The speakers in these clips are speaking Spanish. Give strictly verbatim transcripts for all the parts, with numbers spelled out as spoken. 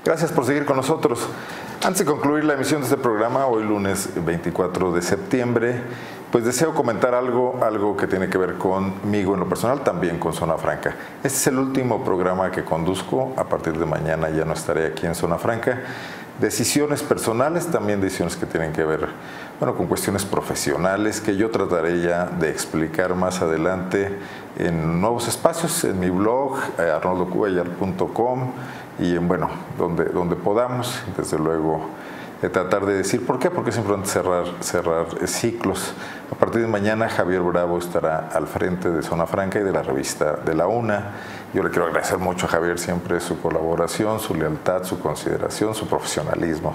Gracias por seguir con nosotros. Antes de concluir la emisión de este programa, hoy lunes veinticuatro de septiembre, pues deseo comentar algo, algo que tiene que ver conmigo en lo personal, también con Zona Franca. Este es el último programa que conduzco. A partir de mañana ya no estaré aquí en Zona Franca. Decisiones personales, también decisiones que tienen que ver, bueno, con cuestiones profesionales, que yo trataré ya de explicar más adelante en nuevos espacios, en mi blog, eh, arnoldo cuellar punto com, y en, bueno, donde, donde podamos, desde luego, eh, tratar de decir por qué, porque es importante cerrar, cerrar eh, ciclos. A partir de mañana, Javier Bravo estará al frente de Zona Franca y de la revista de La Una. Yo le quiero agradecer mucho a Javier siempre su colaboración, su lealtad, su consideración, su profesionalismo.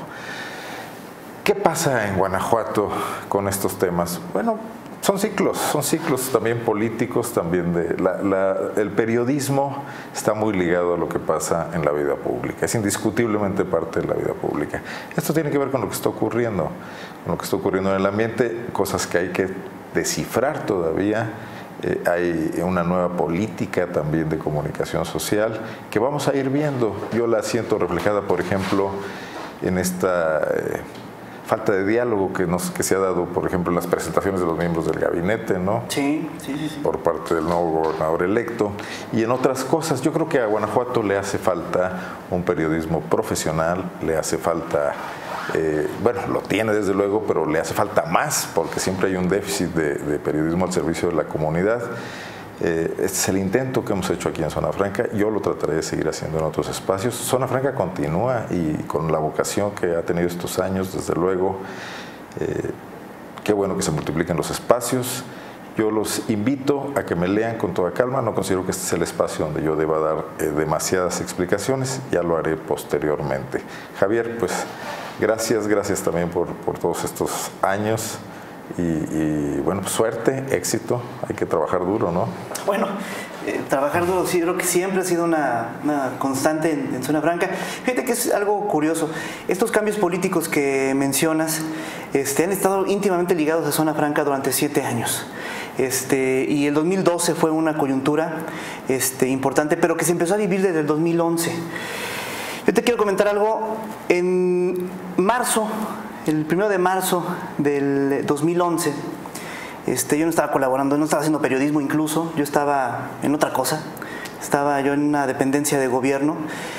¿Qué pasa en Guanajuato con estos temas? Bueno, son ciclos, son ciclos también políticos, también de la, la, el periodismo está muy ligado a lo que pasa en la vida pública, es indiscutiblemente parte de la vida pública. Esto tiene que ver con lo que está ocurriendo, con lo que está ocurriendo en el ambiente, cosas que hay que descifrar todavía. Eh, hay una nueva política también de comunicación social que vamos a ir viendo. Yo la siento reflejada, por ejemplo, en esta eh, falta de diálogo que, nos, que se ha dado, por ejemplo, en las presentaciones de los miembros del gabinete, ¿no? Sí, sí, sí, sí. Por parte del nuevo gobernador electo. Y en otras cosas, yo creo que a Guanajuato le hace falta un periodismo profesional, le hace falta... Eh, bueno, lo tiene desde luego, pero le hace falta más, porque siempre hay un déficit de, de periodismo al servicio de la comunidad. Eh, este es el intento que hemos hecho aquí en Zona Franca. Yo lo trataré de seguir haciendo en otros espacios. Zona Franca continúa y con la vocación que ha tenido estos años, desde luego. Eh, qué bueno que se multipliquen los espacios. Yo los invito a que me lean con toda calma. No considero que este es el espacio donde yo deba dar eh, demasiadas explicaciones. Ya lo haré posteriormente. Javier, pues gracias, gracias también por, por todos estos años. Y, y bueno, pues suerte, éxito. Hay que trabajar duro, ¿no? Bueno, eh, trabajar duro sí, creo que siempre ha sido una, una constante en, en Zona Franca. Fíjate que es algo curioso. Estos cambios políticos que mencionas este, han estado íntimamente ligados a Zona Franca durante siete años. Este, y el dos mil doce fue una coyuntura este, importante, pero que se empezó a vivir desde el dos mil once. Yo te quiero comentar algo. En marzo, el primero de marzo del dos mil once, este, yo no estaba colaborando, no estaba haciendo periodismo incluso, yo estaba en otra cosa. Estaba yo en una dependencia de gobierno,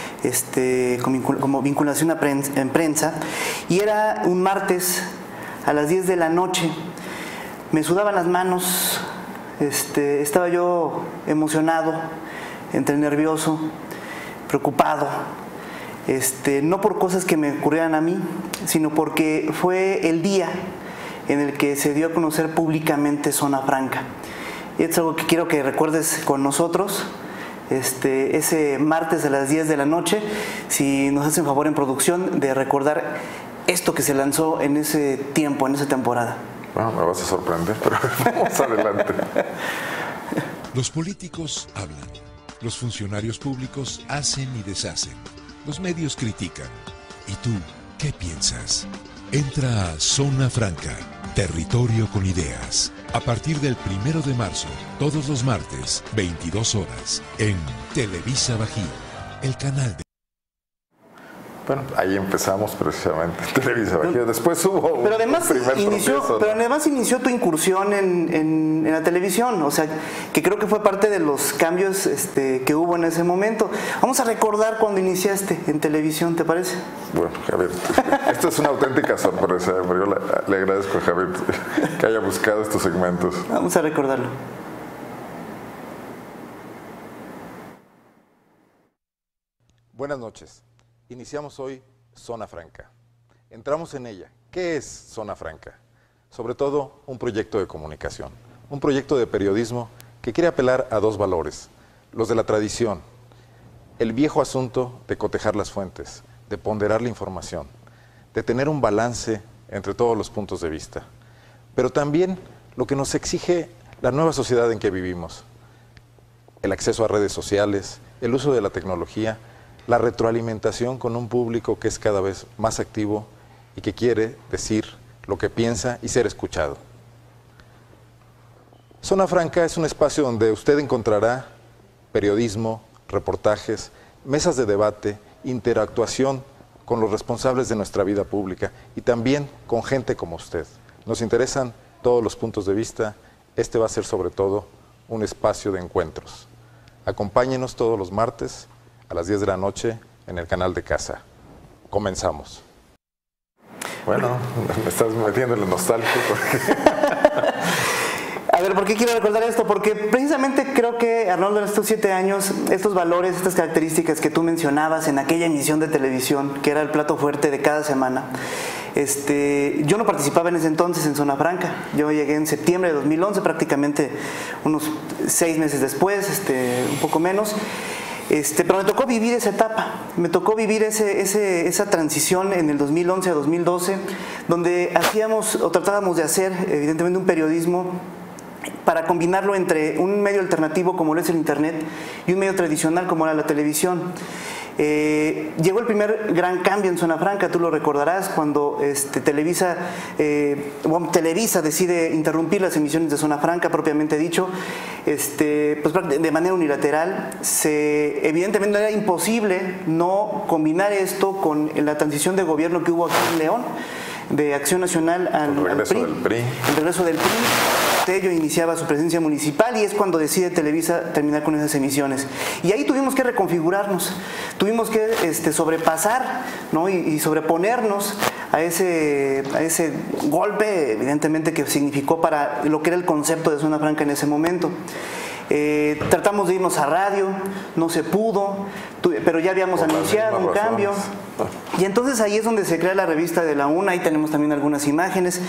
este, como vinculación a prensa, en prensa, y era un martes a las diez de la noche. Me sudaban las manos, este, estaba yo emocionado, entre nervioso, preocupado, este, no por cosas que me ocurrieran a mí, sino porque fue el día en el que se dio a conocer públicamente Zona Franca. Y es algo que quiero que recuerdes con nosotros, este, ese martes a las diez de la noche, si nos hacen favor en producción de recordar esto que se lanzó en ese tiempo, en esa temporada. Bueno, me vas a sorprender, pero vamos adelante. Los políticos hablan, los funcionarios públicos hacen y deshacen, los medios critican. ¿Y tú qué piensas? Entra a Zona Franca, territorio con ideas. A partir del primero de marzo, todos los martes, veintidós horas, en Televisa Bajío, el canal de... Bueno, ahí empezamos precisamente, Televisa Bajío. Después hubo pero además un primer inició, proceso, ¿no? Pero además inició tu incursión en, en, en la televisión, o sea, que creo que fue parte de los cambios este, que hubo en ese momento. Vamos a recordar cuando iniciaste en televisión, ¿te parece? Bueno, Javier, esto es una auténtica sorpresa, pero yo le, le agradezco a Javier que haya buscado estos segmentos. Vamos a recordarlo. Buenas noches. Iniciamos hoy Zona Franca. Entramos en ella. ¿Qué es Zona Franca? Sobre todo, un proyecto de comunicación, un proyecto de periodismo que quiere apelar a dos valores, los de la tradición, el viejo asunto de cotejar las fuentes, de ponderar la información, de tener un balance entre todos los puntos de vista, pero también lo que nos exige la nueva sociedad en que vivimos, el acceso a redes sociales, el uso de la tecnología, la retroalimentación con un público que es cada vez más activo y que quiere decir lo que piensa y ser escuchado. Zona Franca es un espacio donde usted encontrará periodismo, reportajes, mesas de debate interactuación con los responsables de nuestra vida pública y también con gente como usted. Nos interesan todos los puntos de vista. Este va a ser sobre todo un espacio de encuentros. Acompáñenos todos los martes a las diez de la noche en el canal de Casa. Comenzamos. Bueno, me estás metiendo en lo nostálgico porque... A ver, ¿por qué quiero recordar esto? Porque precisamente creo que, Arnoldo, en estos siete años, estos valores, estas características que tú mencionabas en aquella emisión de televisión, que era el plato fuerte de cada semana, este, yo no participaba en ese entonces en Zona Franca. Yo llegué en septiembre de dos mil once, prácticamente unos seis meses después, este, un poco menos. Este, pero me tocó vivir esa etapa, me tocó vivir ese, ese, esa transición en el dos mil once a dos mil doce, donde hacíamos o tratábamos de hacer, evidentemente, un periodismo para combinarlo entre un medio alternativo como lo es el Internet y un medio tradicional como era la televisión. Eh, llegó el primer gran cambio en Zona Franca, tú lo recordarás, cuando este, Televisa, eh, bueno, Televisa decide interrumpir las emisiones de Zona Franca, propiamente dicho, este, pues, de manera unilateral. Se, evidentemente era imposible no combinar esto con la transición de gobierno que hubo aquí en León, de Acción Nacional al, el regreso al P R I, del P R I. El regreso del P R I. Tello iniciaba su presencia municipal y es cuando decide Televisa terminar con esas emisiones. Y ahí tuvimos que reconfigurarnos, tuvimos que este, sobrepasar, ¿no? y, y sobreponernos a ese, a ese golpe, evidentemente, que significó para lo que era el concepto de Zona Franca en ese momento. Eh, tratamos de irnos a radio, no se pudo, pero ya habíamos Por anunciado un razones. cambio. Y entonces ahí es donde se crea la revista de la UNA, ahí tenemos también algunas imágenes.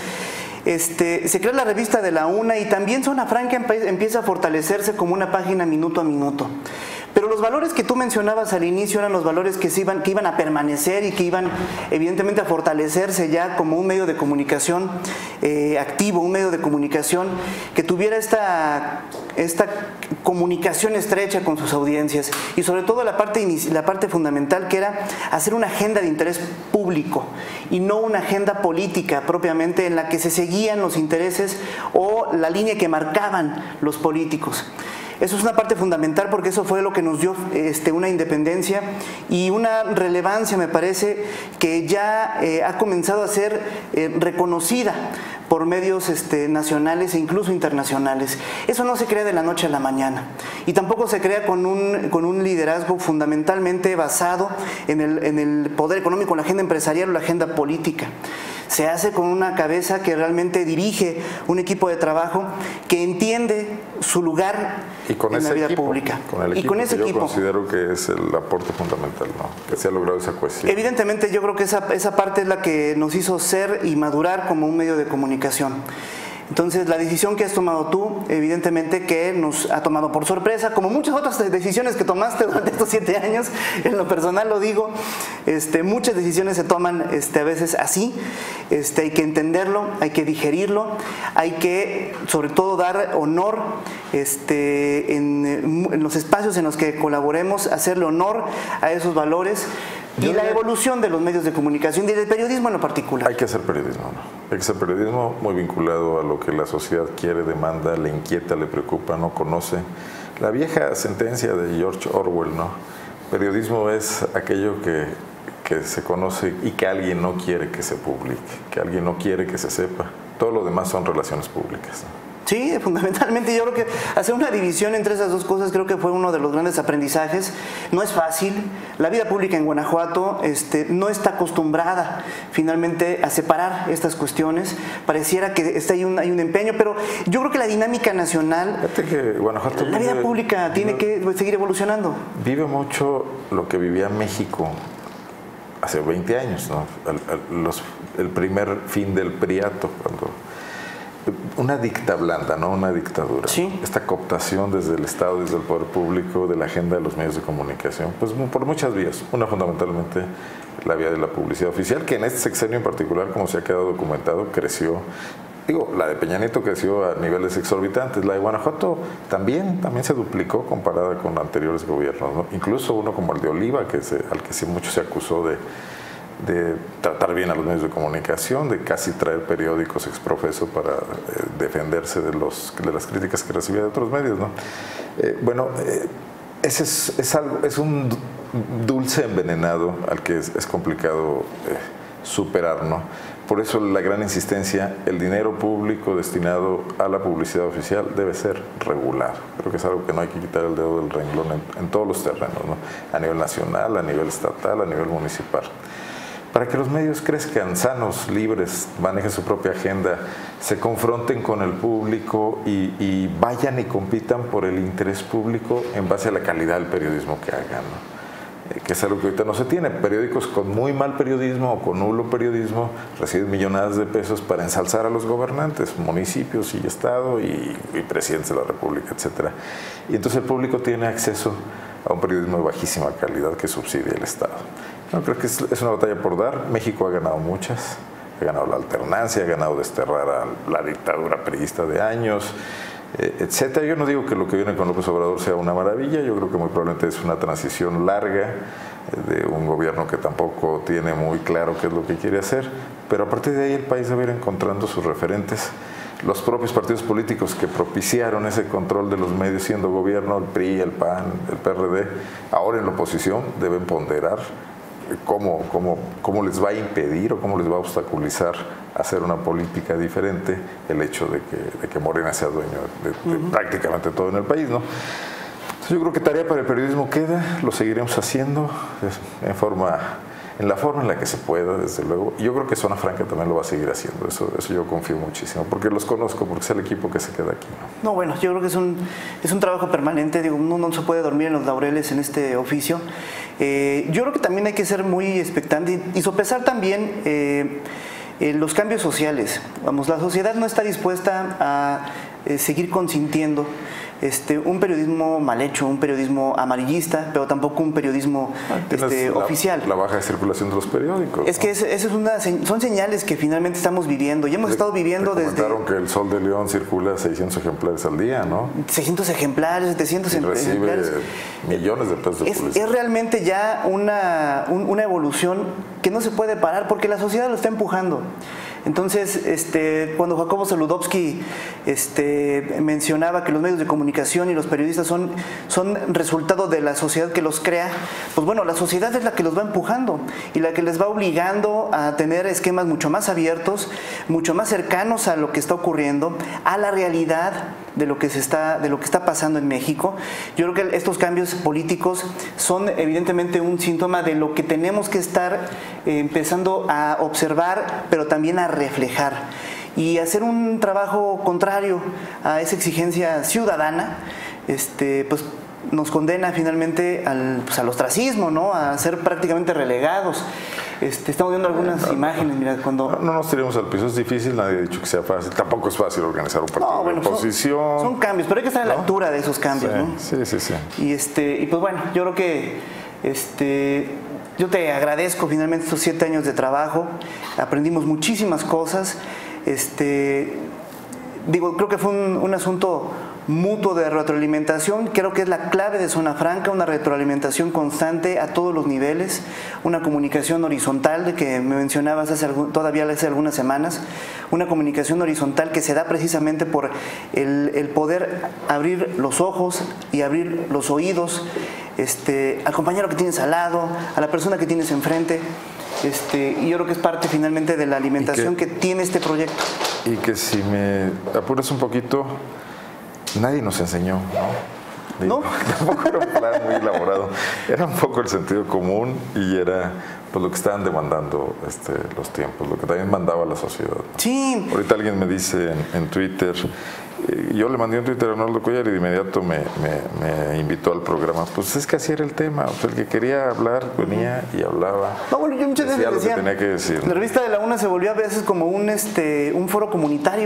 Este, se crea la revista de la UNA y también Zona Franca empieza a fortalecerse como una página minuto a minuto. Pero los valores que tú mencionabas al inicio eran los valores que, se iban, que iban a permanecer y que iban evidentemente a fortalecerse ya como un medio de comunicación eh, activo, un medio de comunicación que tuviera esta, esta comunicación estrecha con sus audiencias y sobre todo la parte, la parte fundamental, que era hacer una agenda de interés público y no una agenda política propiamente en la que se seguían los intereses o la línea que marcaban los políticos. Eso es una parte fundamental porque eso fue lo que nos dio este, una independencia y una relevancia, me parece, que ya eh, ha comenzado a ser eh, reconocida por medios este, nacionales e incluso internacionales. Eso no se crea de la noche a la mañana y tampoco se crea con un, con un liderazgo fundamentalmente basado en el, en el poder económico, la agenda empresarial o la agenda política. Se hace con una cabeza que realmente dirige un equipo de trabajo que entiende su lugar y con en ese la vida equipo, pública. Con el y equipo con ese que equipo. Yo considero que es el aporte fundamental, ¿no? Que se ha logrado esa cohesión. Evidentemente yo creo que esa, esa parte es la que nos hizo ser y madurar como un medio de comunicación. Entonces, la decisión que has tomado tú, evidentemente que nos ha tomado por sorpresa, como muchas otras decisiones que tomaste durante estos siete años, en lo personal lo digo, este, muchas decisiones se toman este, a veces así, este, hay que entenderlo, hay que digerirlo, hay que sobre todo dar honor este, en, en los espacios en los que colaboremos, hacerle honor a esos valores. Y Yo la le... evolución de los medios de comunicación y del periodismo en lo particular. Hay que hacer periodismo, ¿no? Hay que hacer periodismo muy vinculado a lo que la sociedad quiere, demanda, le inquieta, le preocupa, no conoce. La vieja sentencia de George Orwell, ¿no? Periodismo es aquello que, que se conoce y que alguien no quiere que se publique, que alguien no quiere que se sepa. Todo lo demás son relaciones públicas, ¿no? Sí, fundamentalmente yo creo que hacer una división entre esas dos cosas creo que fue uno de los grandes aprendizajes. No es fácil. La vida pública en Guanajuato este, no está acostumbrada finalmente a separar estas cuestiones. Pareciera que está, hay, un, hay un empeño, pero yo creo que la dinámica nacional, Fíjate que Guanajuato la vida vive, pública vive, tiene que seguir evolucionando. Vive mucho lo que vivía México hace veinte años, ¿no? El, el, los, el primer fin del priato, cuando... Una dicta blanda, ¿no? Una dictadura. Sí. Esta cooptación desde el Estado, desde el poder público, de la agenda de los medios de comunicación, pues por muchas vías. Una fundamentalmente la vía de la publicidad oficial, que en este sexenio en particular, como se ha quedado documentado, creció. Digo, la de Peña Nieto creció a niveles exorbitantes. La de Guanajuato también, también se duplicó comparada con anteriores gobiernos, ¿no? Incluso uno como el de Oliva, que se, al que sí mucho se acusó de... de tratar bien a los medios de comunicación, de casi traer periódicos exprofeso para eh, defenderse de, los, de las críticas que recibía de otros medios, ¿no? Eh, bueno, eh, ese es, es, algo, es un dulce envenenado al que es, es complicado eh, superar, ¿no? Por eso la gran insistencia, el dinero público destinado a la publicidad oficial debe ser regular. Creo que es algo que no hay que quitar el dedo del renglón en, en todos los terrenos, ¿no? A nivel nacional, a nivel estatal, a nivel municipal. Para que los medios crezcan sanos, libres, manejen su propia agenda, se confronten con el público y, y vayan y compitan por el interés público en base a la calidad del periodismo que hagan, ¿no? Que es algo que ahorita no se tiene. Periódicos con muy mal periodismo o con nulo periodismo reciben millonadas de pesos para ensalzar a los gobernantes, municipios y Estado y, y presidentes de la República, etcétera. Y entonces el público tiene acceso a un periodismo de bajísima calidad que subsidia el Estado. No, creo que es, es una batalla por dar. México ha ganado muchas. Ha ganado la alternancia, ha ganado desterrar a la dictadura priista de años, etcétera. Yo no digo que lo que viene con López Obrador sea una maravilla, yo creo que muy probablemente es una transición larga de un gobierno que tampoco tiene muy claro qué es lo que quiere hacer, pero a partir de ahí el país debe ir encontrando sus referentes. Los propios partidos políticos que propiciaron ese control de los medios siendo gobierno, el P R I, el P A N, el P R D, ahora en la oposición deben ponderar cómo, cómo, cómo les va a impedir o cómo les va a obstaculizar hacer una política diferente el hecho de que, de que Morena sea dueño de, de uh-huh. prácticamente todo en el país, ¿no? Entonces yo creo que tarea para el periodismo queda, lo seguiremos haciendo en forma, en la forma en la que se pueda, desde luego. Y yo creo que Zona Franca también lo va a seguir haciendo, eso, eso yo confío muchísimo, porque los conozco, porque es el equipo que se queda aquí, ¿no? No, bueno, yo creo que es un, es un trabajo permanente, digo, uno no se puede dormir en los laureles en este oficio. Eh, yo creo que también hay que ser muy expectante y, y sopesar también eh, eh, los cambios sociales. Vamos, la sociedad no está dispuesta a eh, seguir consintiendo Este, un periodismo mal hecho, un periodismo amarillista, pero tampoco un periodismo este, la, oficial. La baja de circulación de los periódicos. Es ¿no? que es, es una, son señales que finalmente estamos viviendo y hemos te, estado viviendo te desde... comentaron que el Sol de León circula seiscientos ejemplares al día, ¿no? seiscientos ejemplares, setecientos y recibe ejemplares. millones de pesos de es, publicidad. es realmente ya una, un, una evolución que no se puede parar porque la sociedad lo está empujando. Entonces, este, cuando Jacobo Saludowski este, mencionaba que los medios de comunicación y los periodistas son, son resultado de la sociedad que los crea, pues bueno, la sociedad es la que los va empujando y la que les va obligando a tener esquemas mucho más abiertos, mucho más cercanos a lo que está ocurriendo, a la realidad de lo que se está, de lo que está pasando en México. Yo creo que estos cambios políticos son evidentemente un síntoma de lo que tenemos que estar eh, empezando a observar, pero también a reflejar y hacer un trabajo contrario a esa exigencia ciudadana, este, pues nos condena finalmente al, pues, al ostracismo, ¿no? A ser prácticamente relegados. Este, estamos viendo algunas no, imágenes, mira, cuando... No, no nos tiremos al piso, es difícil, nadie ha dicho que sea fácil, tampoco es fácil organizar un partido no, bueno, de oposición. Son, son cambios, pero hay que estar a la ¿no? altura de esos cambios, sí, ¿no? Sí, sí, sí. Y, este, y pues bueno, yo creo que... Este, yo te agradezco finalmente estos siete años de trabajo, aprendimos muchísimas cosas, este, digo, creo que fue un, un asunto mutuo de retroalimentación, creo que es la clave de Zona Franca, una retroalimentación constante a todos los niveles, una comunicación horizontal de que me mencionabas hace algún, todavía hace algunas semanas, una comunicación horizontal que se da precisamente por el, el poder abrir los ojos y abrir los oídos este, al compañero que tienes al lado, a la persona que tienes enfrente. Este, y yo creo que es parte finalmente de la alimentación que, que tiene este proyecto. Y que si me apuras un poquito, nadie nos enseñó, ¿no? ¿No? Tampoco era un plan muy elaborado, era un poco el sentido común y era pues, lo que estaban demandando este, los tiempos, lo que también mandaba la sociedad, ¿no? Sí. Ahorita alguien me dice en, en Twitter, eh, yo le mandé un Twitter a Arnoldo Cuellar y de inmediato me, me, me invitó al programa. Pues es que así era el tema, o sea, el que quería hablar venía y hablaba. No, bueno, yo muchas veces decía, lo que tenía que decir. La revista de la UNA se volvió a veces como un, este, un foro comunitario.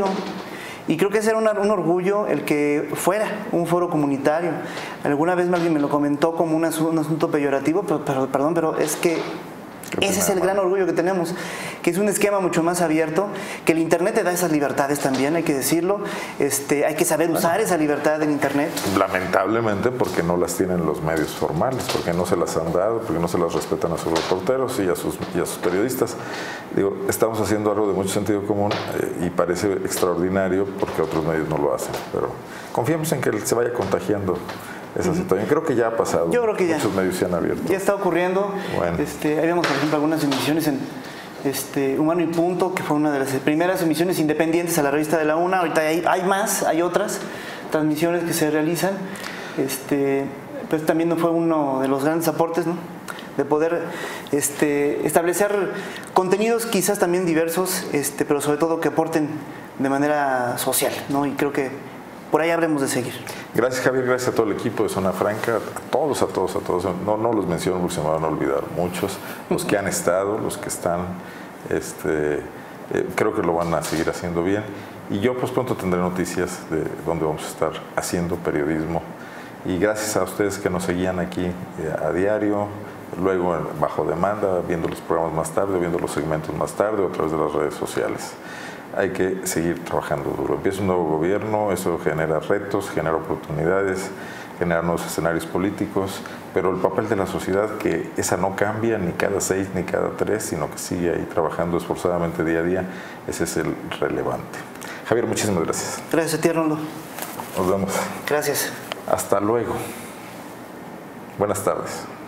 Y creo que ese era un, un orgullo el que fuera un foro comunitario. Alguna vez alguien me lo comentó como un, asu un asunto peyorativo, pero, pero perdón, pero es que ese es el gran orgullo que tenemos, que es un esquema mucho más abierto, que el Internet te da esas libertades también, hay que decirlo, este, hay que saber usar esa libertad del Internet. Lamentablemente porque no las tienen los medios formales, porque no se las han dado, porque no se las respetan a sus reporteros y a sus, y a sus periodistas. Digo, estamos haciendo algo de mucho sentido común eh, y parece extraordinario porque otros medios no lo hacen, pero confiamos en que se vaya contagiando esa uh-huh. situación. Creo que ya ha pasado. Yo creo que ya. Muchos medios se han abierto. Ya está ocurriendo. Bueno. Este, ahí vemos, por ejemplo, algunas emisiones en este, Humano y Punto, que fue una de las primeras emisiones independientes a la revista de la UNA. Ahorita hay, hay más, hay otras transmisiones que se realizan. Este, pues también fue uno de los grandes aportes, ¿no?, de poder este, establecer contenidos quizás también diversos, este, pero sobre todo que aporten de manera social, ¿no? Y creo que por ahí habremos de seguir. Gracias, Javier, gracias a todo el equipo de Zona Franca, a todos, a todos, a todos. No, no los menciono porque se me van a olvidar muchos, los que han estado, los que están, este, eh, creo que lo van a seguir haciendo bien. Y yo pues pronto tendré noticias de dónde vamos a estar haciendo periodismo. Y gracias a ustedes que nos seguían aquí eh, a diario, luego bajo demanda, viendo los programas más tarde, viendo los segmentos más tarde o a través de las redes sociales. Hay que seguir trabajando duro. Empieza un nuevo gobierno, eso genera retos, genera oportunidades, genera nuevos escenarios políticos, pero el papel de la sociedad, que esa no cambia ni cada seis ni cada tres, sino que sigue ahí trabajando esforzadamente día a día, ese es el relevante. Javier, muchísimas gracias. Gracias a ti, Arnoldo. Nos vemos. Gracias. Hasta luego. Buenas tardes.